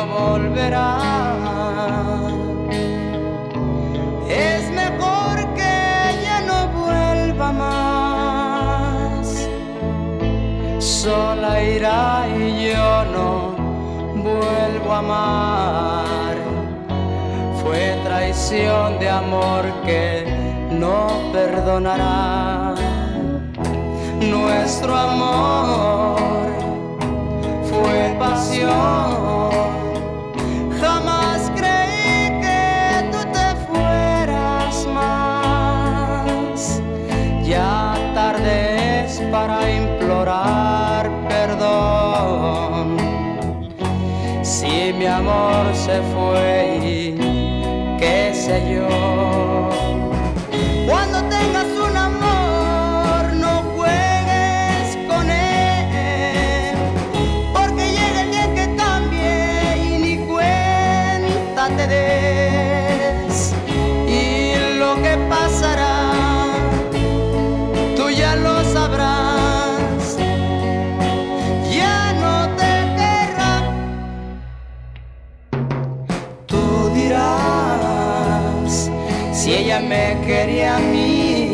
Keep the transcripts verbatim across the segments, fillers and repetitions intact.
no volverá. Es mejor que ella no vuelva más. Sola irá y yo no vuelvo a amar. Fue traición de amor que no perdonará. Nuestro amor fue pasión. Jamás creí que tú te fueras más. Ya tarde es para implorar perdón. Si mi amor se fue y qué sé yo. Cuando tengas un amor, no juegues con él, porque llega el día que cambie y ni cuenta te des. Y lo que pasará, tú ya lo sabrás. Ya no te querrá. Tú dirás, si ella me quería a mí,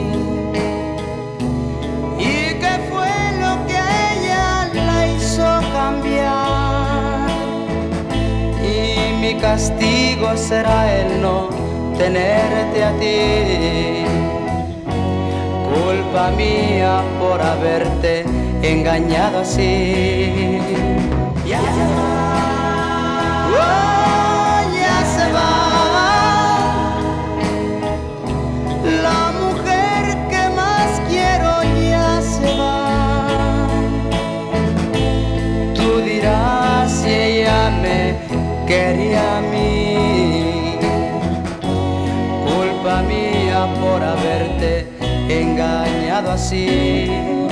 ¿y qué fue lo que a ella la hizo cambiar? Y mi castigo será el no tenerte a ti. Culpa mía por haberte engañado así. Ya, oh, ya se va. Quería a mí, culpa mía por haberte engañado así.